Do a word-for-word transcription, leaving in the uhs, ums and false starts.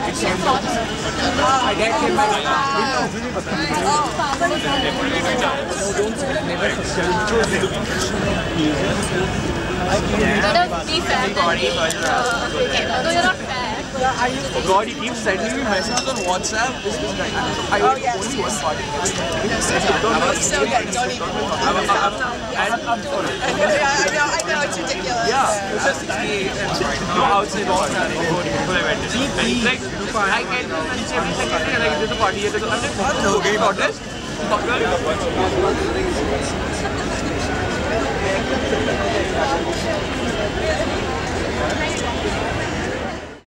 My dad came back. Be fair. No, you're not fair. God, he keeps sending me messages on WhatsApp. This is like, I Oh, yes. only one party. So yeah, don't even. And I'm sorry. I know, I know, I know, it's ridiculous. Yeah, it's just sixty-eight and no outside all that. Like, I can teach every second day, like, there's a party, there's a party. I'm okay about this.